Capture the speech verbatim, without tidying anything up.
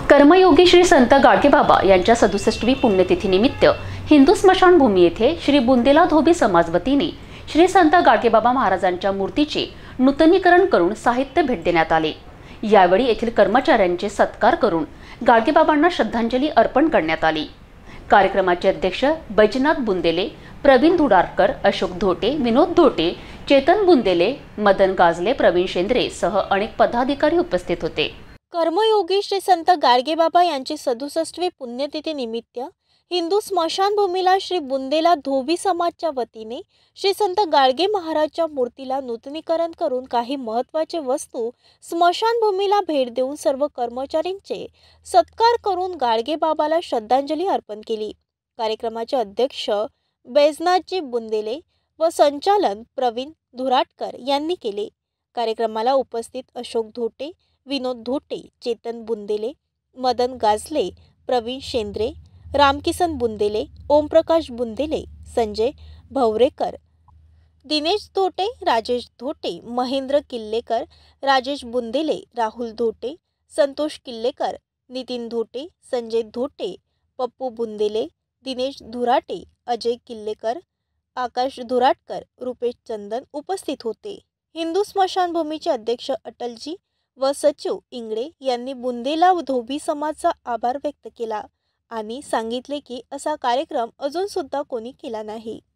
कर्मयोगी श्री संत गाडगेबाबा यांच्या सदुसष्टवी पुण्यतिथीनिमित्त हिंदू स्मशानभूमी येथे श्री बुंदेला धोबी समाज वतीने श्री संत गाडगेबाबा महाराजांच्या मूर्तीचे नूतनीकरण करून साहित्य भेट देण्यात आले। यावेळी येथील कर्मचाऱ्यांचे सत्कार करून गाडगेबाबांना श्रद्धांजली अर्पण करण्यात आली। कार्यक्रमाचे अध्यक्ष बैजनाथ बुंदेले, प्रवीण धुडारकर, अशोक धोटे, विनोद धोटे, चेतन बुंदेले, मदन गाजले, प्रवीण शेंद्रे सह अनेक पदाधिकारी उपस्थित होते। कर्मयोगी श्री संत गाडगेबाबा यांची सदुसष्टवी पुण्यतिथी निमित्त हिंदू स्मशानभूमीला श्री बुंदेला धोबी समाजच्या वतीने श्री संत गाडगे महाराजच्या मूर्तीला नूतनीकरण करून काही महत्त्वाचे वस्तू स्मशानभूमीला भेट देऊन सर्व कर्मचाऱ्यांचे सत्कार करून गाडगेबाबाला श्रद्धांजली अर्पण केली। कार्यक्रमाचे अध्यक्ष बैजनाथजी बुंदेले व संचालन प्रवीण धुडारकर यांनी केले। कार्यक्रमाला उपस्थित अशोक धोटे, विनोद धोटे, चेतन बुंदेले, मदन गाजले, प्रवीण शेंद्रे, रामकिसन बुंदेले, ओमप्रकाश बुंदेले, संजय भवरेकर, दिनेश धोटे, राजेश धोटे, महेंद्र किल्लेकर, राजेश बुंदेले, राहुल धोटे, संतोष किल्लेकर, नितीन धोटे, संजय धोटे, पप्पू बुंदेले, दिनेश धुराटे, अजय किल्लेकर, आकाश धुराटकर, रुपेश चंदन उपस्थित होते। हिंदू स्मशानभूमीचे अध्यक्ष अटलजी व सचिव इंगळे यांनी बुंदेला धोबी समाजाचा आभार व्यक्त केला आणि सांगितले की असा कार्यक्रम अजून सुद्धा कोणी केला नाही।